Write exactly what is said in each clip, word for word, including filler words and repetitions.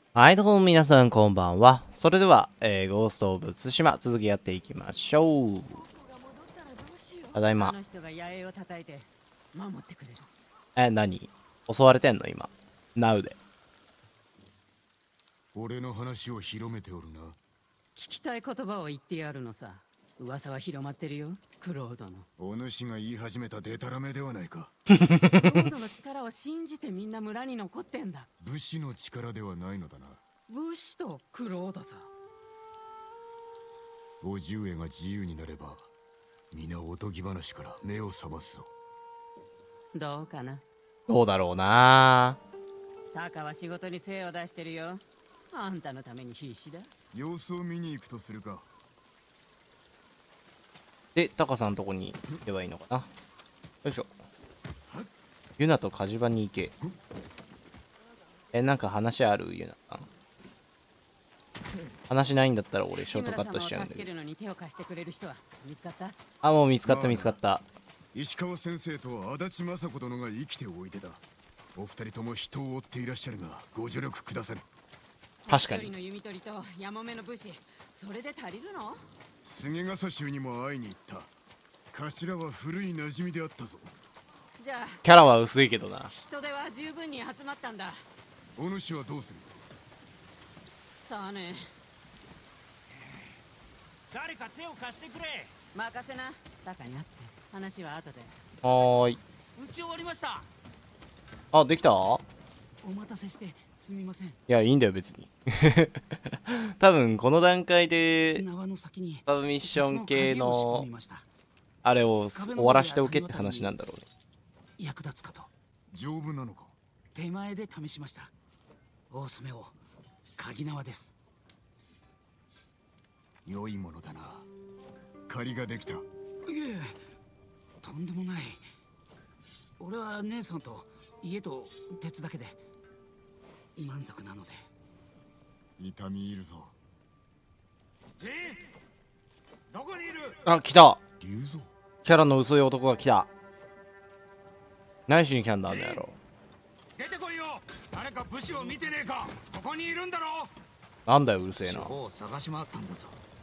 はい、どうも皆さんこんばんは。それでは、えー、ゴースト・オブ・ツシマ続きやっていきましょう。ただいま。え、何襲われてんの今。ナウで。 俺の話を広めておるな。 聞きたい言葉を言ってやるのさ。噂は広まってるよ、クロードの。 お主が言い始めたデタラメではないか。 クロードの力を信じてみんな村に残ってんだ。 武士の力ではないのだな。 武士とクロードさ。 叔父上が自由になれば皆おとぎ話から目を覚ますぞ。 どうかな。 どうだろうな。 タカは仕事に精を出してるよ。あんたのために必死だ。 様子を見に行くとするか。 で、タカさんのとこに行けばいいのかな。よいしょ。ユナと火事場に行け。え、なんか話あるユナさん。話ないんだったら俺ショートカットしちゃうんだけど。あ、もう見つかった見つかった。 石川先生と足立雅子殿が生きておいでだ。お二人とも人を追っていらっしゃるがご助力くださる。 確かに。 菅笠衆にも会いに行った。頭は古い馴染みであったぞ。 じゃあキャラは薄いけどな。 人手は十分に集まったんだ。 お主はどうする。 さあね。 誰か手を貸してくれ。 任せな。タカに会って話は後で。 はーい。 打ち終わりました。 あ、できた？ お待たせしてすみません。いや、いいんだよ別に。多分この段階で縄の先にサブミッション系のあれを終わらしておけって話なんだろうね。 役立つかと。 丈夫なのか。 手前で試しました。大染を鍵縄です。 良いものだな。借りができた。いえ、とんでもない。俺は姉さんと家と鉄だけで満足なので。 痛み入るぞ。 ジン、どこにいる？ あ、来た。 竜蔵。 キャラの薄い男が来た。何しに来たんだあの野郎。 出てこいよ。誰か武士を見てねえか。ここにいるんだろ。 なんだようるせえな。 を探し回ったんだぞ。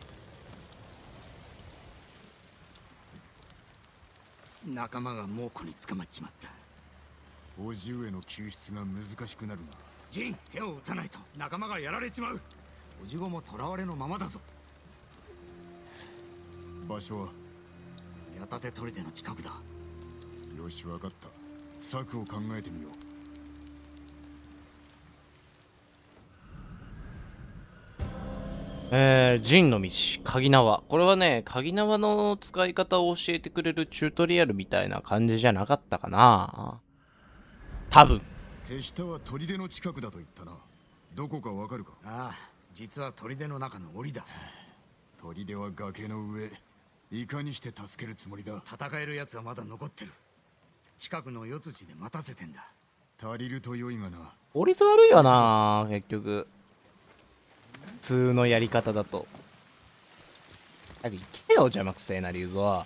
仲間が猛虎に捕まっちまった。 叔父上の救出が難しくなるな。 ジン、手を打たないと仲間がやられちまう。 おじごも囚われのままだぞ。 場所は矢立砦の近くだ。 よし、分かった。策を考えてみよう。 えー、陣の道、鍵縄。これはね、鍵縄の使い方を教えてくれるチュートリアルみたいな感じじゃなかったかな。多分。 手下は砦の近くだと言ったな。どこかわかるか。 ああ、実は砦の中の檻だ。 砦は崖の上。いかにして助けるつもりだ。 戦える奴はまだ残ってる。近くの四つで待たせてんだ。 足りると良いがな。 効率悪いよな結局。普通のやり方だと。早く行けよ邪魔くせえな竜蔵。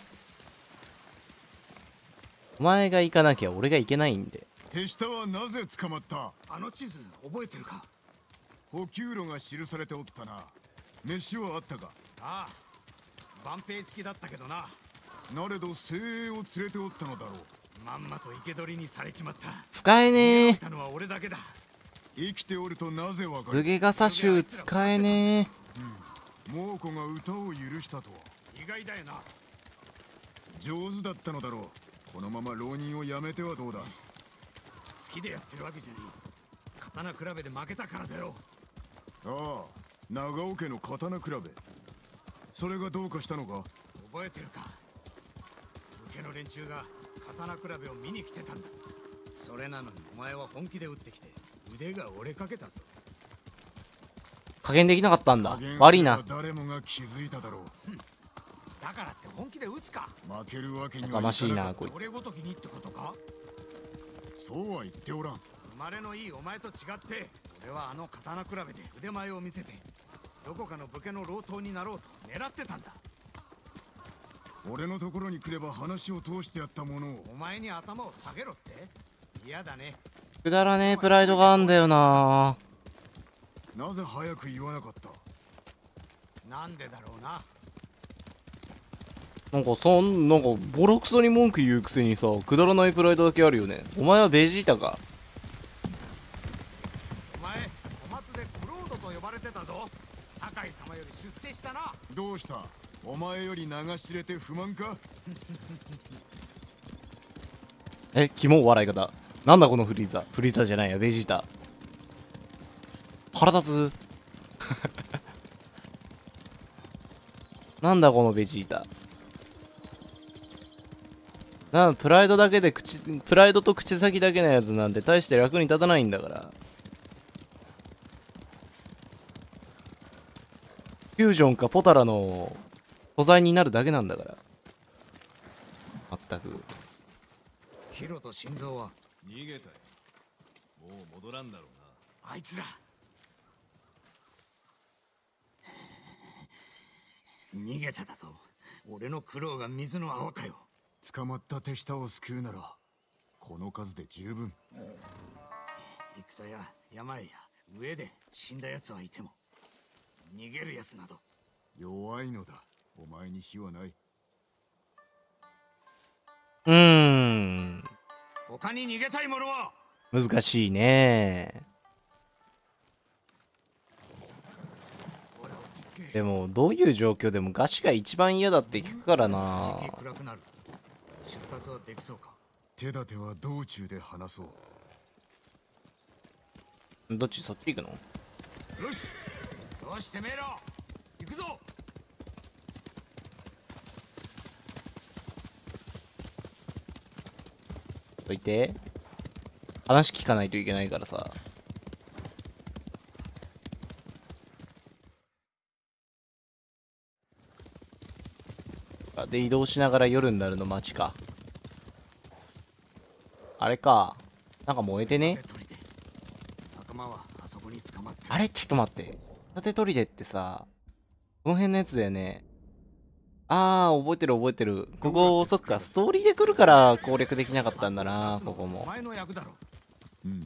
お前が行かなきゃ俺が行けないんで。 手下はなぜ捕まった。 あの地図覚えてるか。 補給路が記されておったな。飯はあったか。 ああ、万平付きだったけどな。 なれど精鋭を連れておったのだろう。 まんまと生け捕りにされちまった。 使えねえ。 たのは俺だけだ。 生きておるとなぜわかる。 武芸笠衆使えねえ。 うん、猛虎が歌を許したとは意外だよな。 上手だったのだろう。このまま浪人をやめてはどうだ。 好きでやってるわけじゃねえ。刀比べで負けたからだよ。 ああ、長尾家の刀比べ。それがどうかしたのか。 覚えてるか。武家の連中が刀比べを見に来てたんだ。それなのにお前は本気で打ってきて腕が折れかけたぞ。 加減できなかったんだ。悪いな。 誰もが気づいただろう。 だからって本気で打つか。 負けるわけにはいかましいなこいつ。 俺ごときにってことか。 そうは言っておらん。 生まれのいいお前と違って俺はあの刀比べで腕前を見せてどこかの武家の老頭になろうと狙ってたんだ。 俺のところに来れば話を通してやったものを。 お前に頭を下げろって。嫌だね。 くだらねえプライドがあんだよな。 なぜ早く言わなかった？ なんでだろうな。 なんかそんなんかボロクソに文句言うくせにさ、くだらないプライドだけあるよね。お前はベジータか？ お前小松でクロードと呼ばれてたぞ。酒井様より出世したな。 どうした？お前より流し入れて不満か？ え、キモ笑い方。なんだこのフリーザ。フリーザじゃないや、ベジータ。腹立つ。なんだこのベジータ。なんプライドだけで口、プライドと口先だけのやつなんて大して役に立たないんだから。フュージョンかポタラの素材になるだけなんだから。まったく。 ヒロと心臓は逃げたよ。もう戻らんだろうな。 あいつら逃げただと。俺の苦労が水の泡かよ。 捕まった手下を救うならこの数で十分。 戦や山や上で死んだ奴はいても逃げる奴など。 弱いのだ。お前に非はない。 うーん。 他に逃げたい者は？ 難しいね。 ほら落ち着け。 でもどういう状況でもガシが一番嫌だって聞くからな。 時期暗くなる。出発はできそうか？ 手立ては道中で話そう。 どっち？そっち行くの？ よしよしてめえら行くぞ。 どいて。話聞かないといけないからさ。で移動しながら夜になるの街か。あれか。なんか燃えてね。 仲間はあそこに捕まってる。 あれちょっと待って。盾砦ってさ、この辺のやつだよね。あー、覚えてる覚えてる。ここ、そっか、ストーリーで来るから攻略できなかったんだな、ここもお。前の役だろ。 うん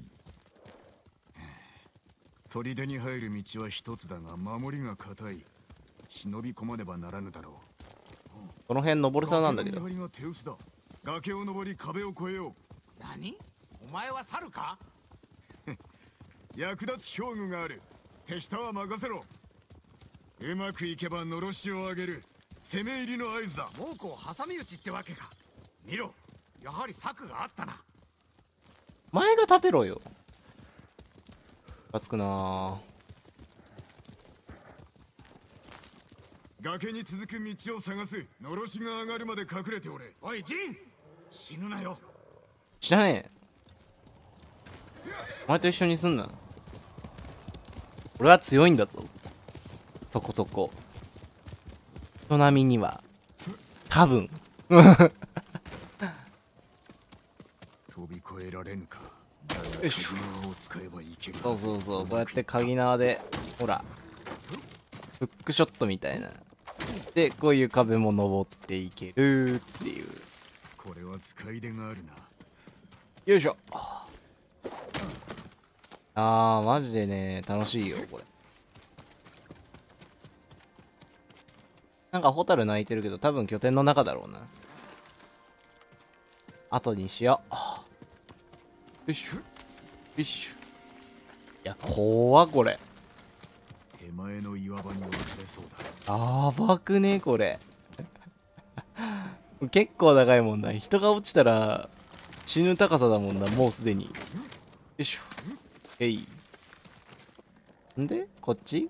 砦に入る道は一つだが守りが固い。忍び込まねばならぬだろう。 この辺登れそうなんだけど。 崖の見張りが手薄だ。崖を登り壁を越えよ何？お前は猿か？ う。役立つ兵具がある。手下は任せろ。うまくいけばのろしを上げる。攻め入りの合図だ。 猛虎を挟み撃ちってわけか。見ろ、やはり策があったな。 前が立てろよ。つくな。 崖に続く道を探す。のろしが上がるまで隠れておれ。 おいジン、死ぬなよ。 知らねえ。お前と一緒にすんな。俺は強いんだぞ。そこそこ。人並みには多分飛び越えられぬか。 よいしょ。 鍵縄を使えばいける。 そうそうそう、こうやって鍵縄でほらフックショットみたいなで、こういう壁も登っていけるっていう。 これは使い出があるな。 よいしょ。あーマジでね楽しいよこれ。なんかホタル鳴いてるけど多分拠点の中だろうな。後にしよう。よいしょよいしょ。いや怖っこれ。 手前の岩場に落ちれそうだ。 やばくねこれ。結構高いもんな。人が落ちたら死ぬ高さだもんな、もうすでに。よいしょ。えい。んでこっち。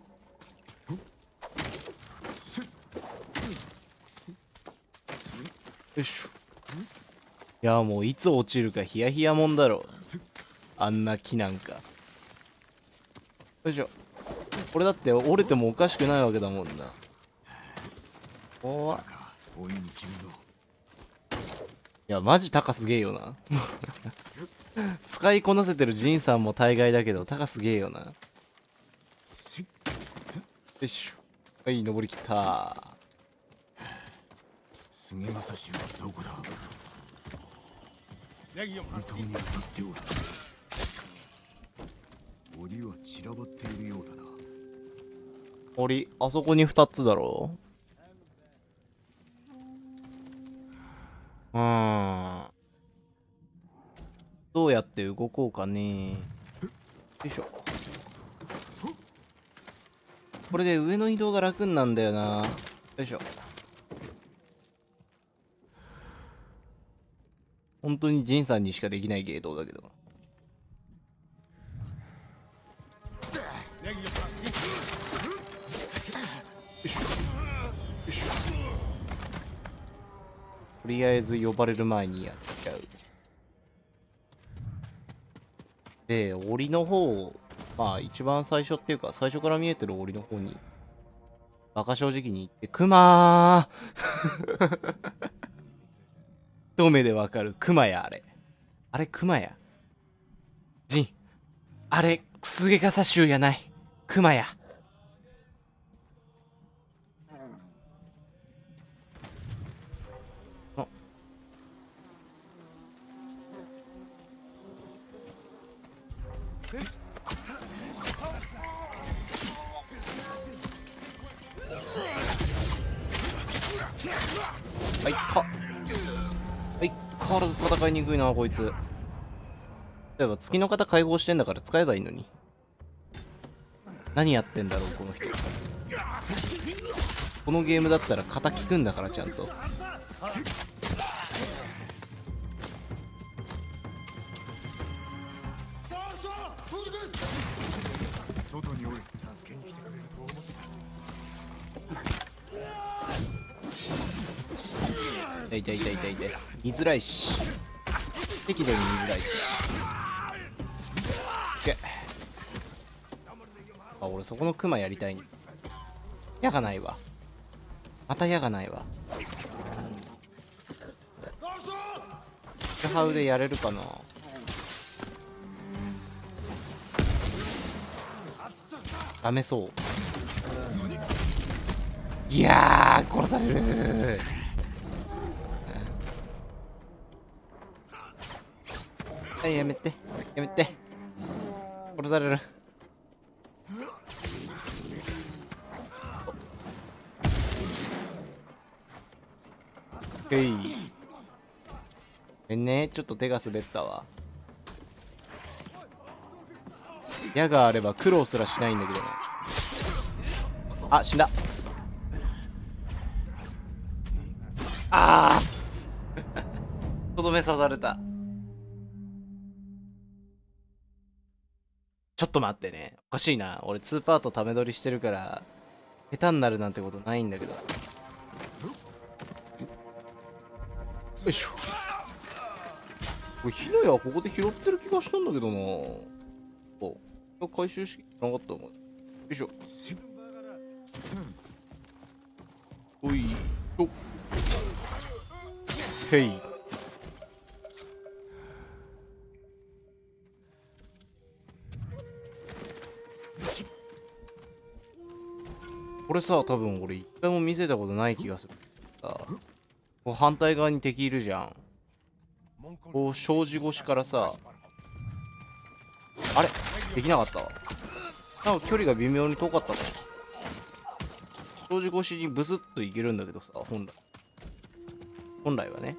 よいしょ。いやもういつ落ちるかヒヤヒヤもんだろ。あんな木なんか。よいしょ。これだって折れてもおかしくないわけだもんな。怖っ。 追いに切るぞ。 いやマジ高すげえよな。使いこなせてるジンさんも大概だけど高すげえよな。よいしょ。はい登りきった。 菅正氏はどこだ。本当に当たっておる。檻は散らばっているようだな。 檻、あそこにふたつだろ。うーん。どうやって動こうかね。よいしょ。これで上の移動が楽になんだよな。よいしょ。本当にジンさんにしかできない芸当だけど。よいしょ。よいしょ。とりあえず呼ばれる前にやっちゃう。で、檻の方、まあ一番最初っていうか、最初から見えてる檻の方に、バカ正直に行って、クマー一目でわかる。クマや、あれ。あれ、クマや。ジン。あれ、くすげかさ臭やない。クマや。あ。はい、か。はい、変わらず戦いにくいな、こいつ。例えば月の方解放してんだから使えばいいのに。何やってんだろう、この人。このゲームだったら肩効くんだから、ちゃんと。 外におい、助けに来てくれると思ってた。 痛い痛い痛い痛い痛い。見づらいし。敵でも見づらいし。けあ、俺そこのクマやりたいん。矢がないわ。また矢がないわ。シュハウでやれるかな。ダメそう。いやー、殺される。はい、やめてやめて、殺される。へい。ごめんね、ちょっと手が滑ったわ。矢があれば苦労すらしないんだけどね。あ、死んだ。あーとどめ刺された。ちょっと待ってね。おかしいな。俺にパートため取りしてるから下手になるなんてことないんだけど。よいしょ。これ火の矢はここで拾ってる気がしたんだけどな。お、回収式なかったの。よいしょ。おいしょ。へい。これさ、多分俺一回も見せたことない気がする。さ、こう反対側に敵いるじゃん。こう障子越しからさ、あれできなかったわ。なんか距離が微妙に遠かったかな。障子越しにブスッといけるんだけどさ、本来本来はね。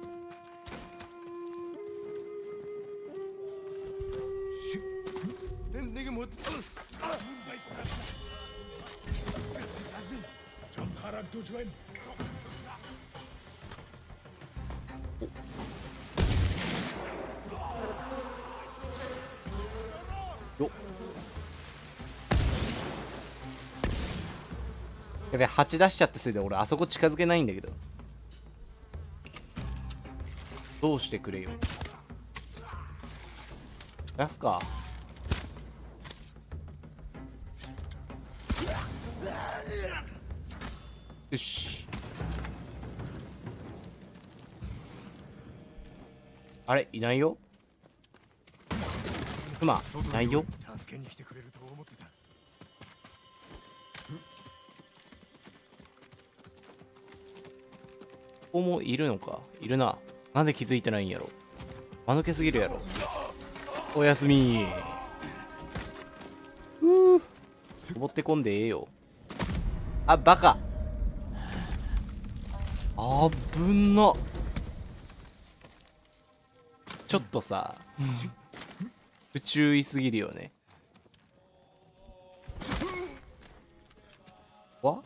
よっ。やべえ、はち出しちゃってせいで俺あそこ近づけないんだけど。どうしてくれよ。出すか。よし。あれいないよ。クマいないよ。 助けに来てくれると思ってた。 ここもいるのか。いるな。なんで気づいてないんやろ。間抜けすぎるやろ。おやすみ。ふう。登ってこんでええよ。 あ、バカ。あぶな。ちょっとさ不注意すぎるよね。わ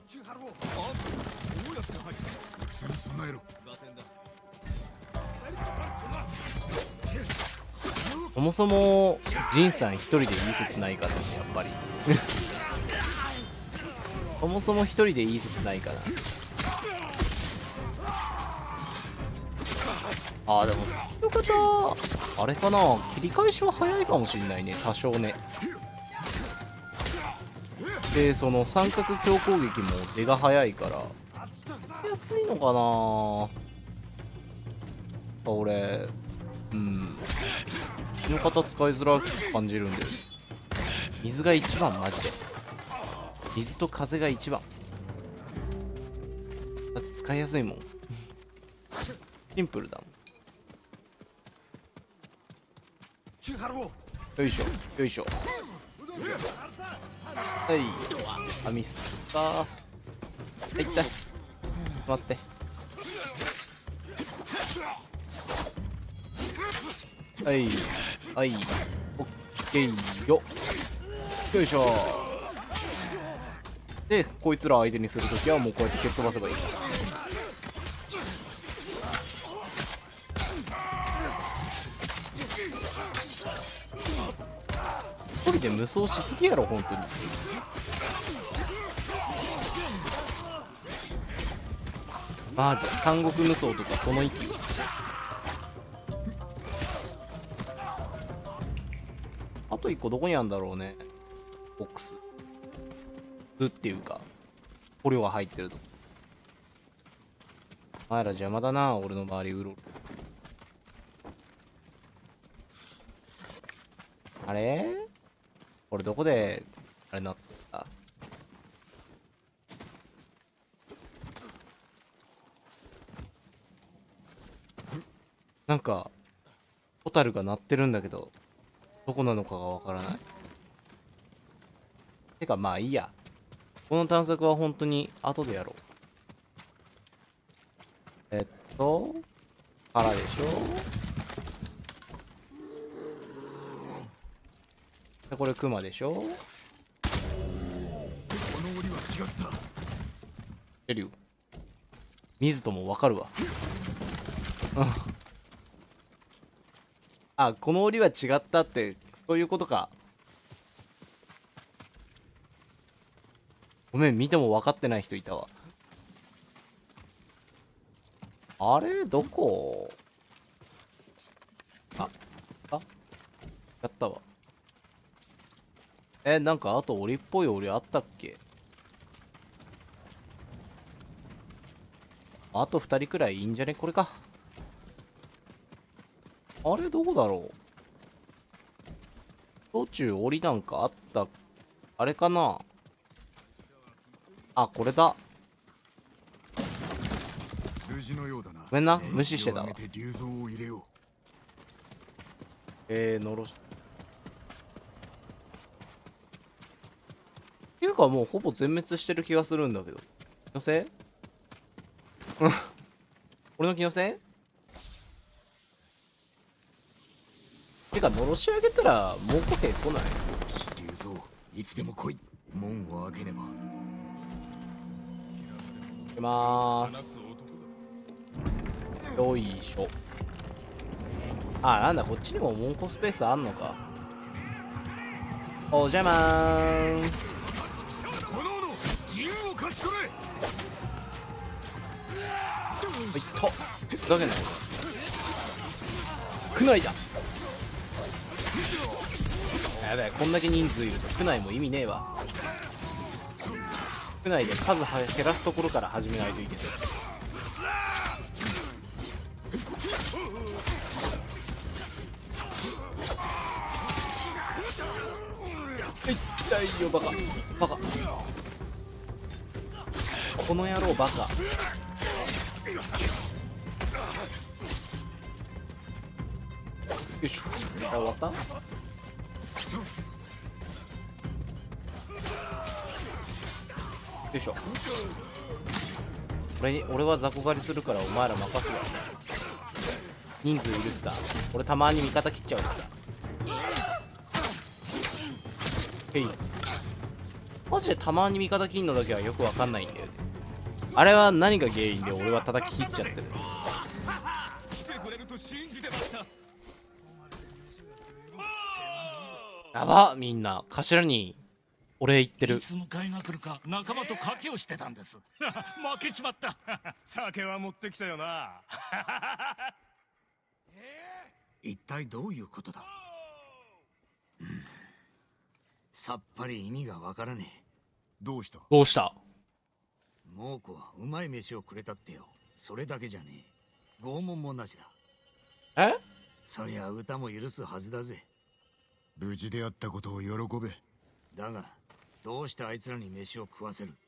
戦に備えろ。 そもそもジンさん一人でいい説ないからね、やっぱりそもそも一人でいい説ないから。あーでも月の方あれかな、切り返しは早いかもしんないね、多少ね。でその三角強攻撃も出が早いから安いのかな。俺うん血の方使いづらく感じるんで、水が一番マジで。水と風が一番だって使いやすいもんシンプルだもん。よいしょよいしょ。はいあミスったー。はいった待って。はいはいオッケーよ。よいしょ。でこいつら相手にするときはもうこうやって蹴っ飛ばせばいい。一人で無双しすぎやろ本当に。マジ三国無双とかその域。あと一個どこにあるんだろうね、ボックスっていうか捕虜が入ってると。お前ら邪魔だな、俺の周りうろうろ。あれこれどこであれなった。なんかホタルが鳴ってるんだけどどこなのかがわからない。てかまあいいや、この探索は本当に後でやろう。えっとからでしょ。でこれクマでしょ。 この檻は違った。 エリュウ水ともわかるわあ、この檻は違ったってそういうことか。ごめん、見ても分かってない人いたわ。あれどこ。ああやったわ。え、なんかあと檻っぽい檻あったっけ。あとふたりくらいいいんじゃね。これか。あれどこだろう。途中檻なんかあった。あれかな。あ、これだ。 数字のようだな。 ごめんな、無視してたわ。 竜像を入れよう。 えー、のろし。っていうかもうほぼ全滅してる気がするんだけど。気のせい俺の気のせいてか、のろし上げたらもう来へん来ない。 竜像いつでも来い。門を開けねば。 いきまーす。よいしょ。あ、なんだ、こっちにも門戸スペースあんのか。おじゃまーん。 炎の自由を勝ち取れ。 はいっとふざけんな。区内だ。やべえ、こんだけ人数いると区内も意味ねえわ。区内で数は減らすところから始めないといけない。痛いよバカバカ、この野郎バカ。よいしょ。あ、終わった。 よいしょ。俺に俺は雑魚狩りするからお前ら任すわ。人数いるしさ、俺たまに味方切っちゃうしさ。へい。マジでたまに味方切んのだけはよくわかんないんだよね。あれは何が原因で俺は叩き切っちゃってる。 来てくれると信じてました。 やば、みんな頭にお礼言ってる。 いつ迎えが来るか仲間と賭けをしてたんです。負けちまった。 酒は持ってきたよな。 一体どういうことだ、うん、さっぱり意味がわからねえ。 どうした？ どうした？ 猛虎はうまい飯をくれたってよ。それだけじゃねえ。拷問もなしだ。 え？ そりゃ歌も許すはずだぜ。 無事であったことを喜べ。 だがどうしてあいつらに飯を食わせる？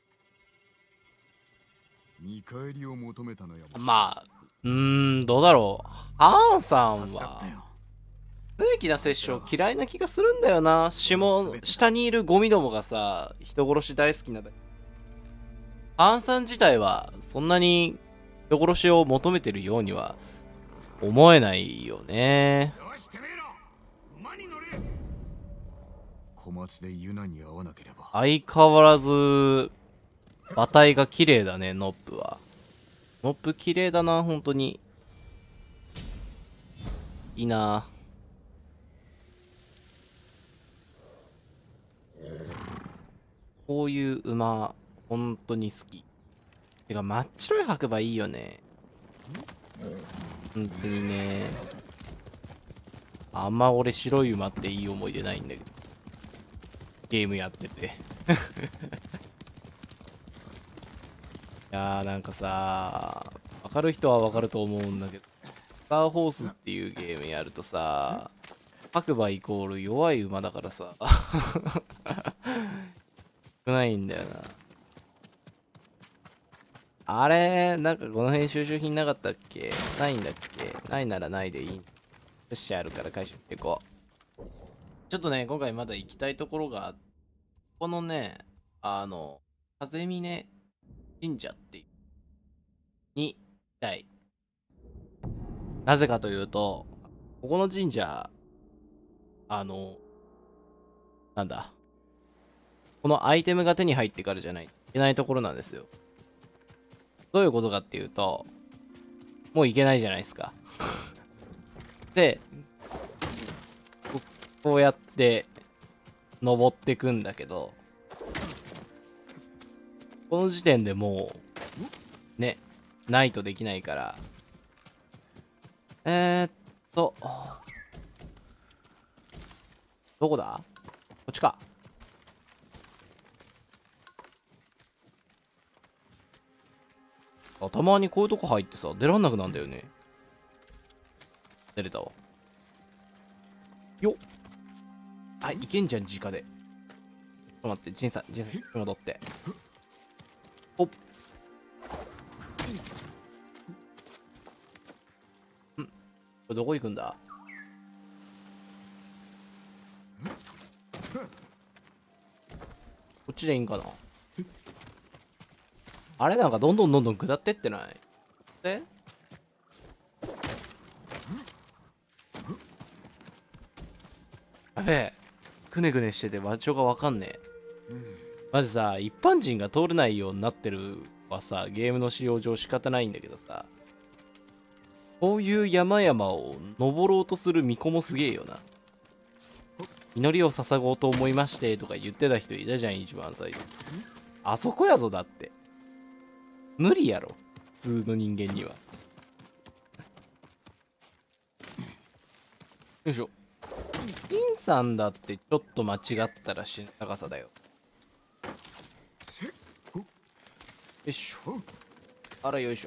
見返りを求めたのやも。 まあ、うーん、どうだろう。ハーンさんは助かったよ。 不益な殺生嫌いな気がするんだよな。下下にいるゴミどもがさ、人殺し大好きなんだ。ハーンさん自体はそんなに人殺しを求めてるようには思えないよね。 よし、てめえら馬に乗れ。 小松でユナに会わなければ。 相変わらず馬体が綺麗だね、ノップは。ノップ綺麗だな、本当に。いいな。こういう馬、本当に好き。てか、真っ白い白馬いいよね。本当にね。あんま俺白い馬っていい思い出ないんだけど。ゲームやってて。いやーなんかさ、わかる人はわかると思うんだけど、スターホースっていうゲームやるとさ、白馬イコール弱い馬だからさ、少ないんだよな。あれなんかこの辺収集品なかったっけ？ないんだっけ？ないならないでいい。よし、あるから回収していこう。ちょっとね、今回まだ行きたいところが、このね、あの、風峰神社っていうに行きたい。なぜかというと、ここの神社、あの、なんだ、このアイテムが手に入ってからじゃないといけないところなんですよ。どういうことかっていうと、もう行けないじゃないですか。で、ここうやって登ってくんだけど、この時点でもうね、ないとできないから、えー、っとどこだ？こっちか。あ、たまにこういうとこ入ってさ、出らんなくなんだよね。出れたわ。よっ。あ、いけんじゃん、直で。ちょっと待って、ジンさん、ジンさん、戻って。ほっ。ん、これどこ行くんだ？こっちでいいんかな？あれなんかどんどんどんどん下ってってない？でやべえ、くねくねしてて場所がわかんねえ。マジさ、一般人が通れないようになってるはさ、ゲームの使用上仕方ないんだけどさ、こういう山々を登ろうとする巫女もすげえよな。祈りを捧ごうと思いましてとか言ってた人いたじゃん、一番最初。あそこやぞ、だって。無理やろ、普通の人間には。よいしょ。ピンさんだってちょっと間違ったら死ぬ高さだよ。よいしょ。あら、よいし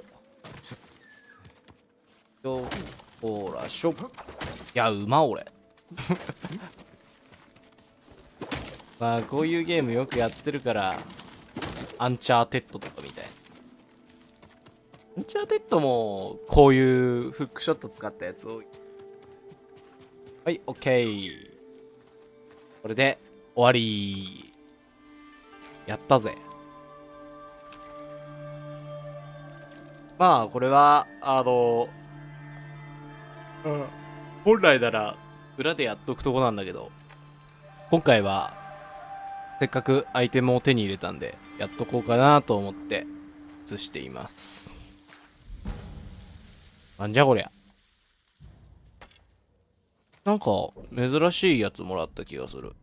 ょ。よほらしょ。いや、馬俺。まあこういうゲームよくやってるから、アンチャーテッドとかみたいな。アンチャーテッドもこういうフックショット使ったやつ多い。はい、オッケー。これで終わり。やったぜ。 まあこれはあの本来なら裏でやっとくとこなんだけど、今回はせっかくアイテムを手に入れたんでやっとこうかなと思って移しています。なんじゃこりゃ。なんか珍しいやつもらった気がする。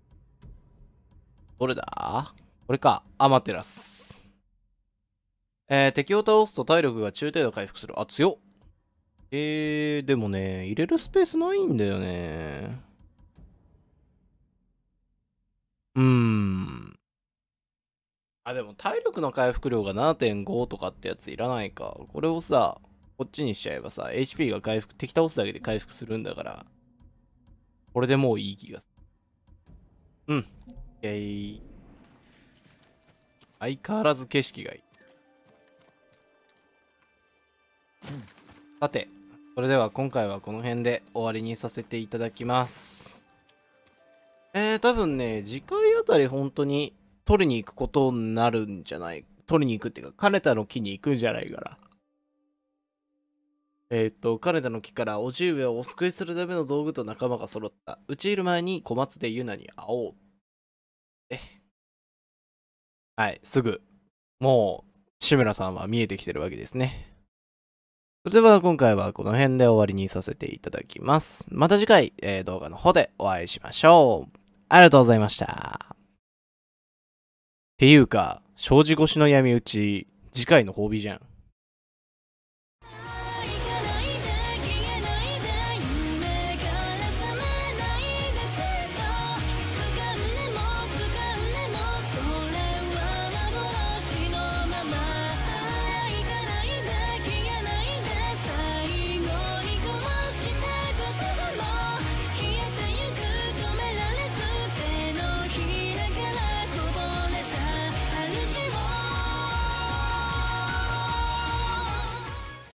どれだ？これか。アマテラス。えー、敵を倒すと体力が中程度回復する。あ、強っ。えー、でもね、入れるスペースないんだよね。うーん。あ、でも体力の回復量が ななてんご とかってやついらないか。これをさ、こっちにしちゃえばさ、エイチピー が回復、敵倒すだけで回復するんだから、これでもういい気がする。うん。えー、相変わらず景色がいい。さて、それでは今回はこの辺で終わりにさせていただきます。えー、多分ね、次回あたり本当に取りに行くことになるんじゃない、取りに行くっていうか、金田の木に行くんじゃないかな。えっと、金田の木から叔父上をお救いするための道具と仲間が揃った。うちいる前に小松でユナに会おう。え。はい、すぐ。もう、志村さんは見えてきてるわけですね。それでは今回はこの辺で終わりにさせていただきます。また次回、えー、動画の方でお会いしましょう。ありがとうございました。っていうか、障子越しの闇討ち、次回の褒美じゃん。